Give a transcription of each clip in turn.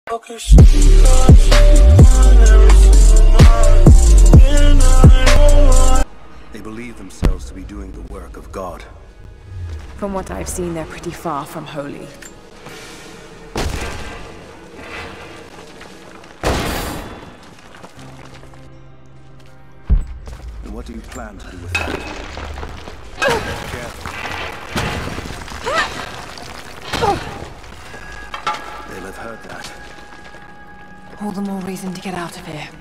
They believe themselves to be doing the work of God. From what I've seen, they're pretty far from holy. And what do you plan to do with that? Careful. They'll have heard that. All the more reason to get out of here.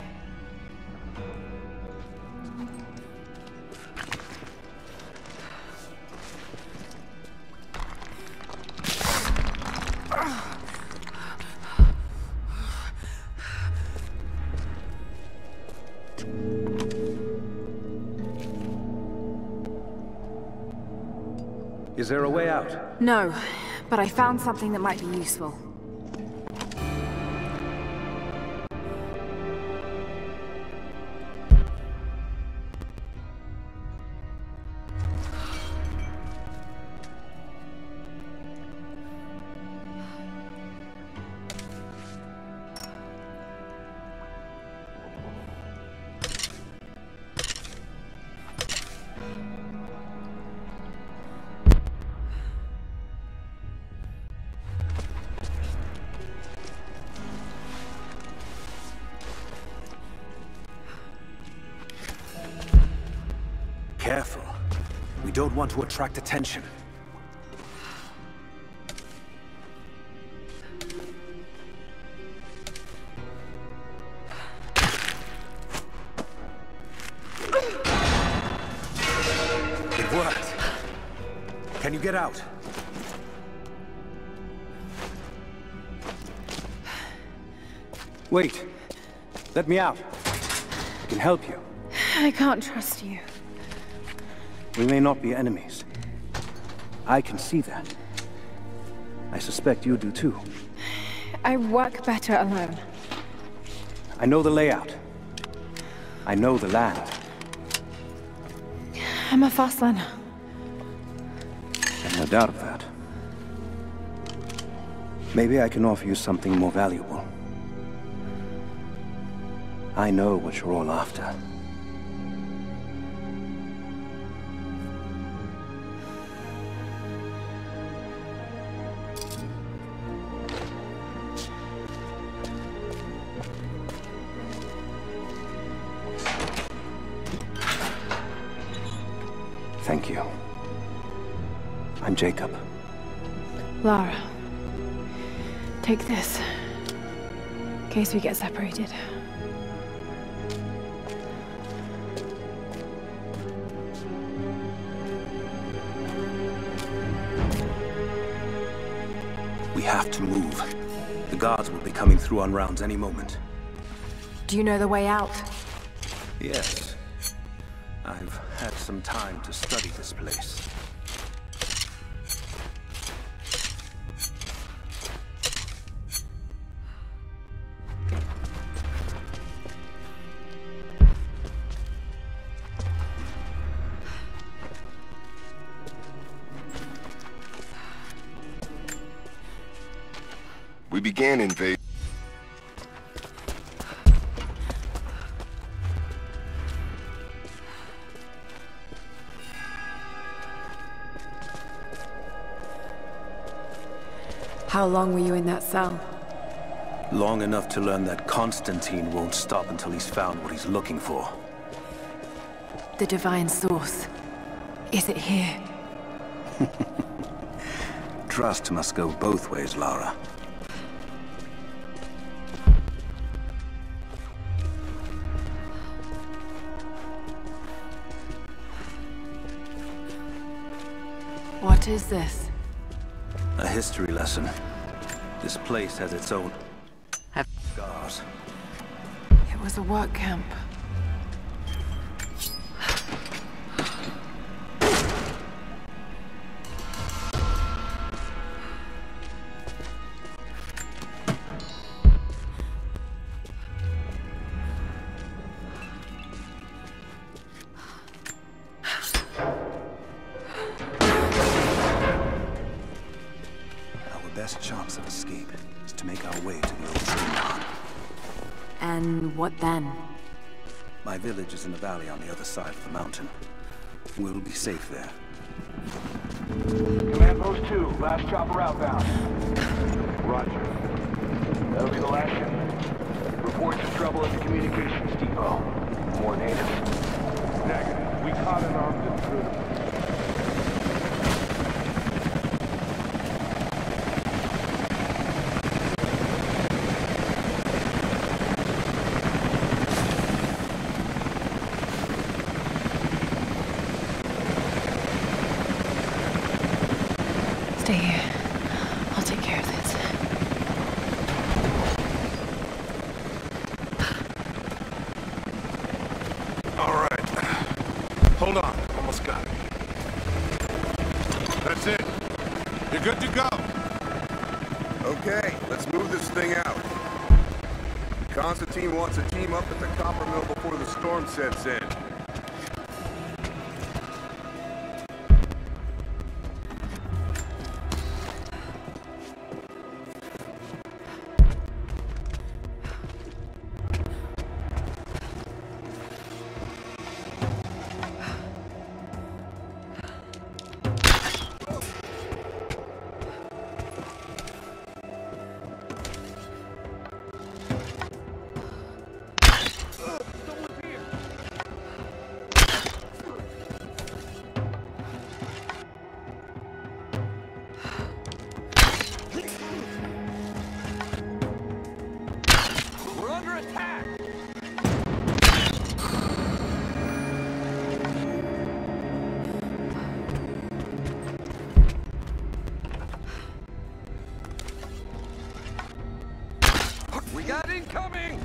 Is there a way out? No, but I found something that might be useful. Careful. We don't want to attract attention. It worked. Can you get out? Wait. Let me out. I can help you. I can't trust you. We may not be enemies. I can see that. I suspect you do too. I work better alone. I know the layout. I know the land. I'm a fast learner. I've no doubt of that. Maybe I can offer you something more valuable. I know what you're all after. Thank you. I'm Jacob. Lara. Take this. In case we get separated. We have to move. The guards will be coming through on rounds any moment. Do you know the way out? Yes. I've had some time to study this place. We began invading. How long were you in that cell? Long enough to learn that Constantine won't stop until he's found what he's looking for. The divine source. Is it here? Trust must go both ways, Lara. What is this? A history lesson. This place has its own scars. It was a work camp. Our best chance of escape is to make our way to the old city. And what then? My village is in the valley on the other side of the mountain. We'll be safe there. Command Post 2, last chopper outbound. Roger. That'll be the last shipment. Reports of trouble at the communications depot. More natives. Negative. We caught an armed intruder. Stay here. I'll take care of this. All right. Hold on. Almost got it. That's it. You're good to go. Okay, let's move this thing out. Constantine wants a team up at the copper mill before the storm sets in. We got incoming!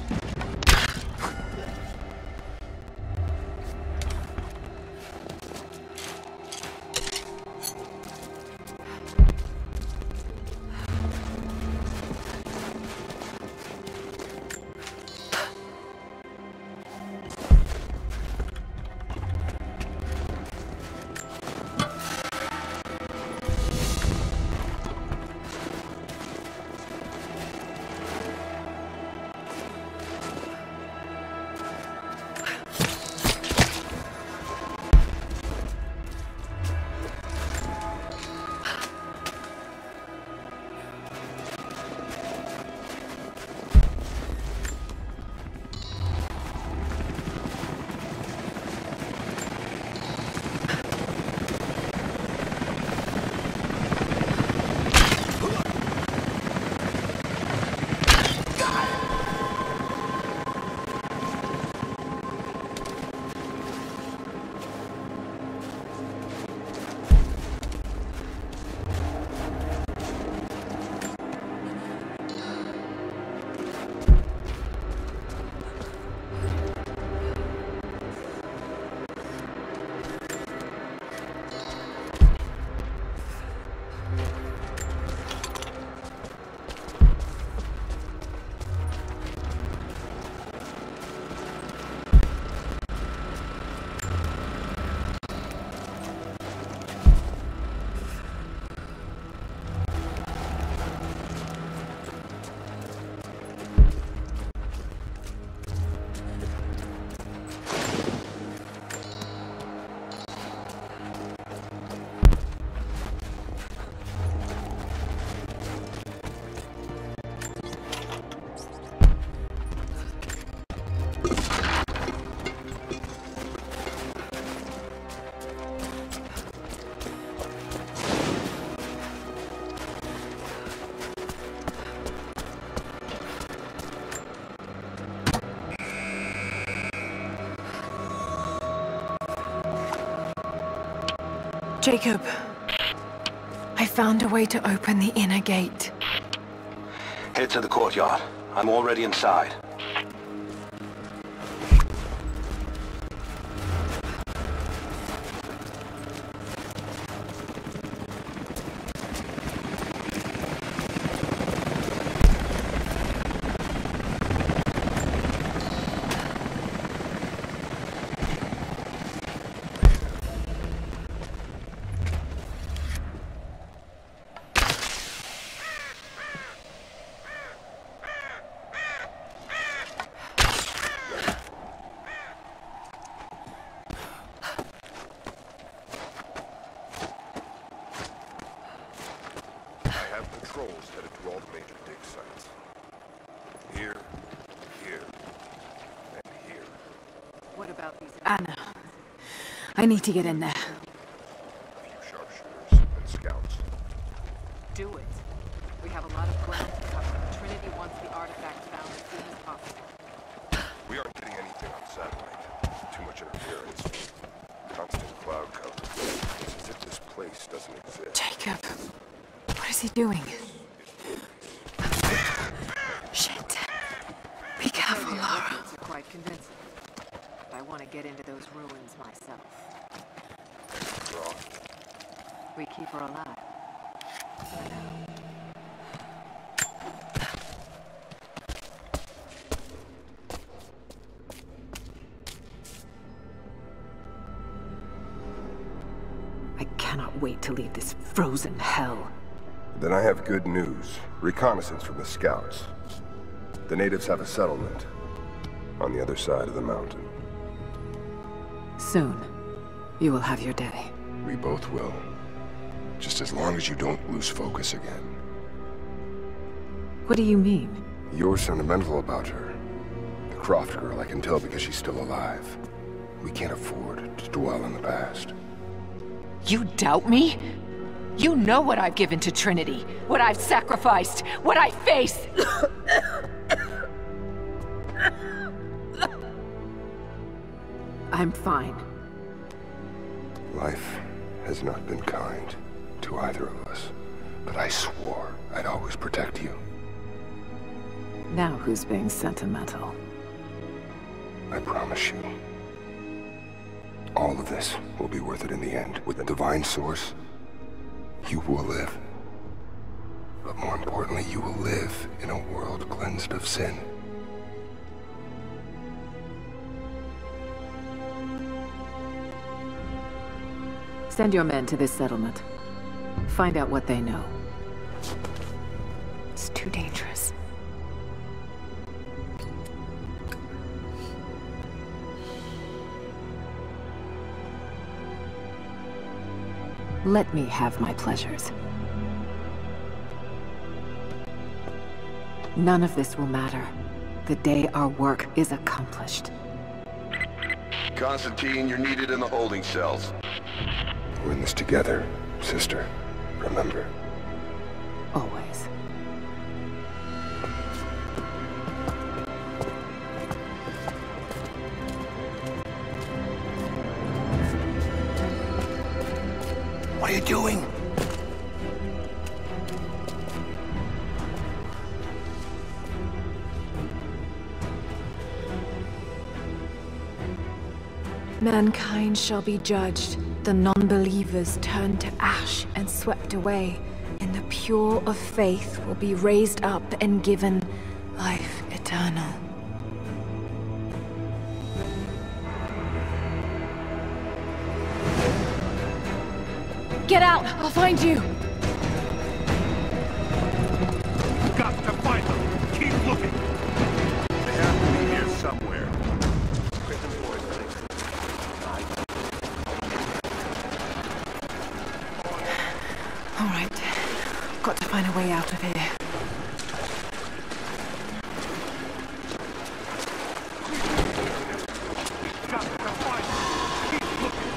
Jacob, I found a way to open the inner gate. Head to the courtyard. I'm already inside. Anna, I need to get in there. A few sharpshooters and scouts. Do it. We have a lot of ground to cover. Trinity wants the artifact found as soon as possible. We aren't getting anything on satellite. Too much interference. Constant cloud cover. It's as if this place doesn't exist. Jacob, what is he doing? Shit. Be careful, Lara. Are quite convincing. I want to get into those ruins myself. We keep her alive. I cannot wait to leave this frozen hell. Then I have good news. Reconnaissance from the scouts. The natives have a settlement on the other side of the mountain. Soon, you will have your day. We both will. Just as long as you don't lose focus again. What do you mean? You're sentimental about her. The Croft girl, I can tell because she's still alive. We can't afford to dwell on the past. You doubt me? You know what I've given to Trinity, what I've sacrificed, what I face! I'm fine. Life has not been kind to either of us, but I swore I'd always protect you. Now who's being sentimental? I promise you. All of this will be worth it in the end. With the divine source, you will live. But more importantly, you will live in a world cleansed of sin. Send your men to this settlement. Find out what they know. It's too dangerous. Let me have my pleasures. None of this will matter the day our work is accomplished. Constantine, you're needed in the holding cells. We're in this together, sister. Remember. Always. What are you doing? Mankind shall be judged. The non-believers turned to ash and swept away, and the pure of faith will be raised up and given life eternal. Get out! I'll find you! You've got to find them! Keep looking! They have to be here somewhere. All right. Got to find a way out of here. Got to find them! Keep looking!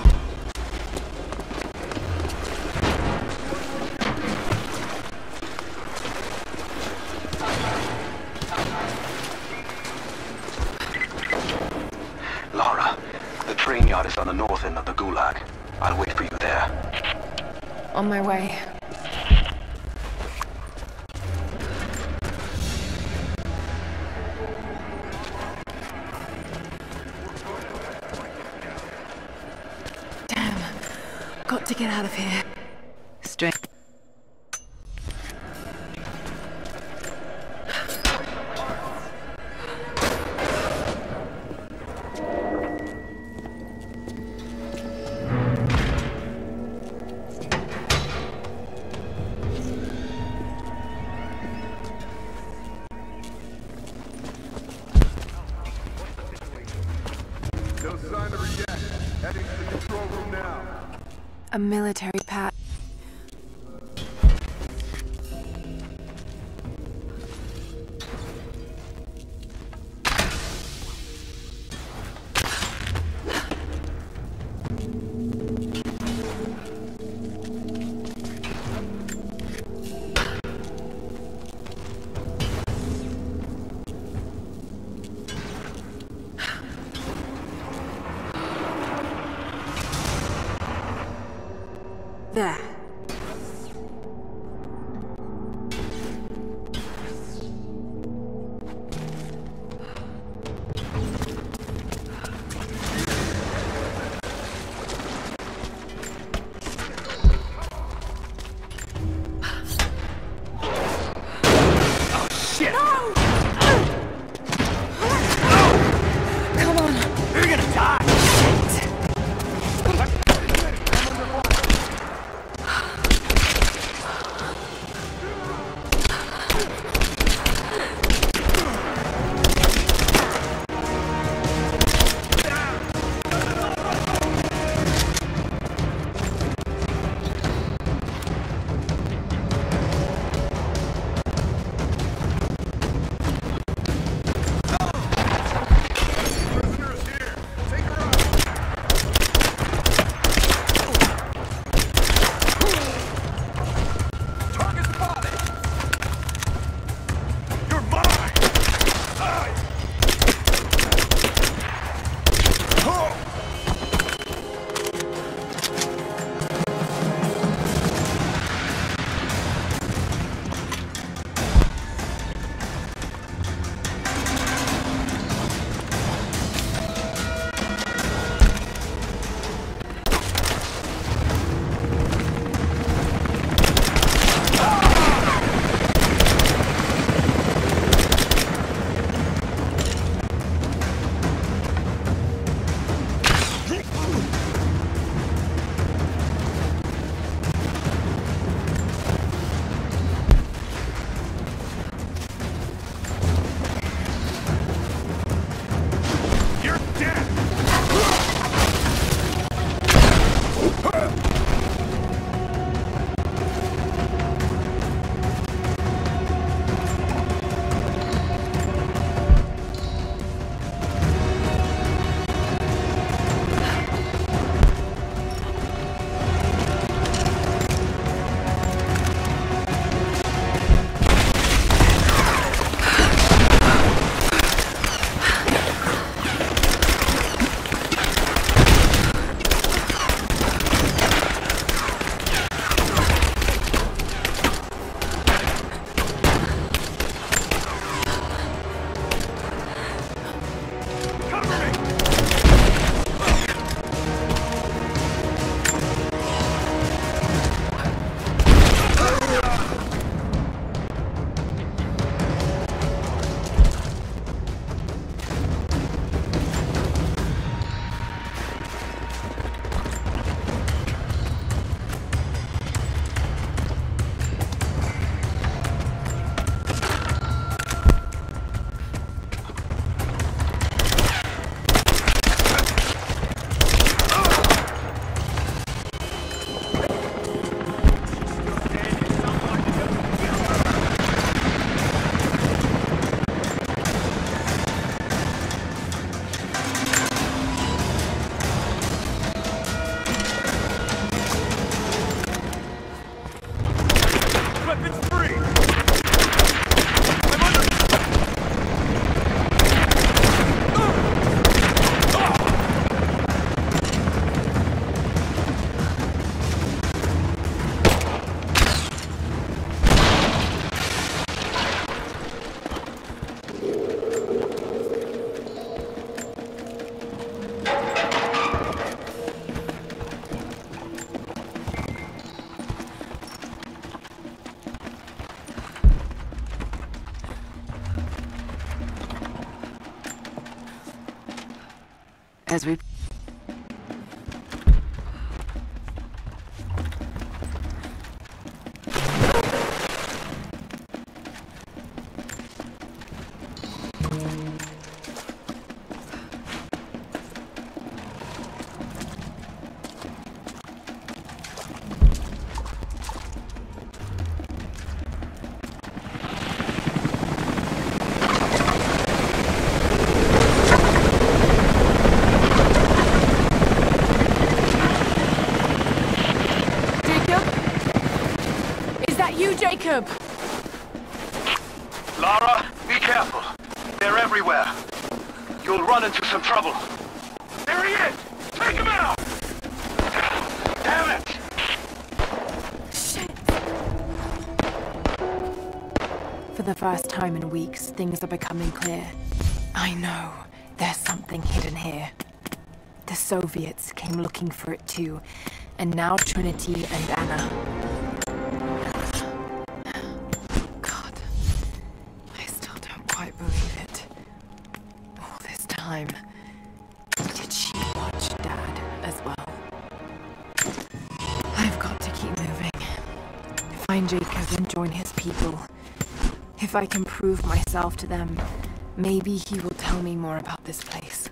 Lara, the train yard is on the north end of the Gulag. I'll wait for you there. On my way. Damn. Got to get out of here. Straight. No sign of her yet. Heading to the control room now. A military pad. There. As we... Jacob! Lara, be careful. They're everywhere. You'll run into some trouble. There he is! Take him out! Damn it! For the first time in weeks, things are becoming clear. I know there's something hidden here. The Soviets came looking for it too, and now Trinity and Anna. God, I still don't quite believe it. All this time, did she watch Dad as well? I've got to keep moving. Find Jacob and join his people. If I can prove myself to them, maybe he will tell me more about this place.